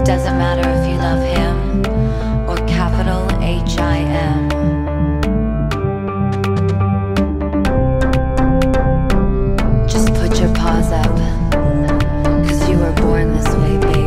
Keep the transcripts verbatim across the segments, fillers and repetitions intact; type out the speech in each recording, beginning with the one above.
Doesn't matter if you love him or capital H I M. Just put your paws up, 'cause you were born this way, baby.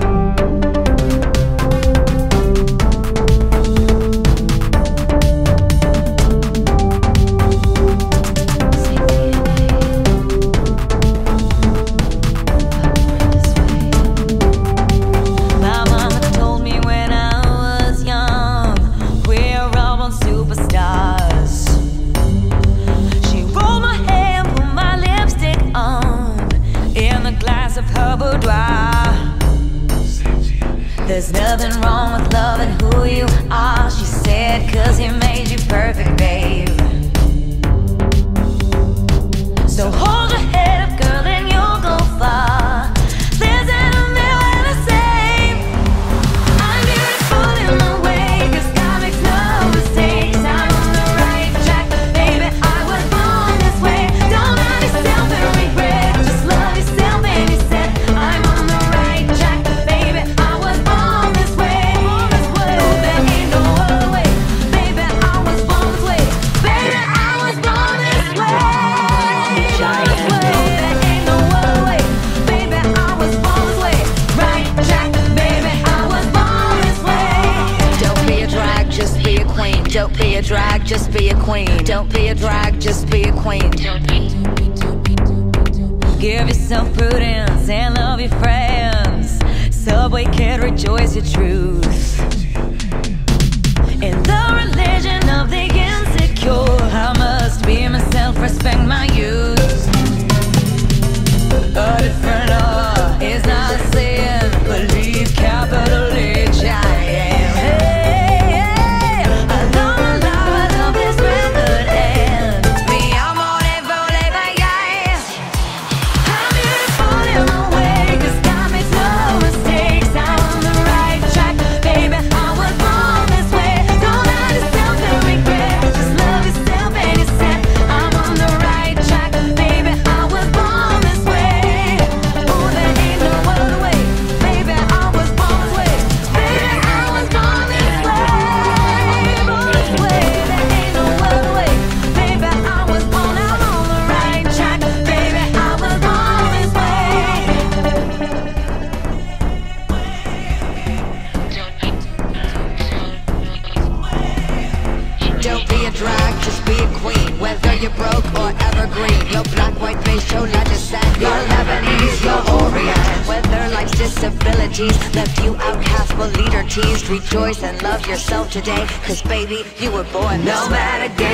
There's nothing wrong with loving who you are, she said, 'cause he made you perfect, babe. So hold your head up, girl, and you'll go far. Listen to me when I say I'm beautiful in my way, 'cause God makes no mistakes. I'm on the right track, baby, I was born this way. Don't love yourself and regret, just love yourself and you said I'm on the right track, baby, I was born this way. Oh, there ain't no other way, baby, I was born this way. Baby, I was born this way. Don't be a drag, just be a queen. Don't be a drag, just be a queen. Give yourself prudence and love your friends. Subway can rejoice your truth. In the religion of the insecure, I must be myself, respect my youth. A different law is not a sin. Believe capital H I M. Don't be a drag, just be a queen. Whether you're broke or evergreen, you're black, white, beige, chola descent, you're Lebanese, you're Orient. Whether life's disabilities left you outcast but leader teased, rejoice and love yourself today, 'cause baby, you were born no matter gay.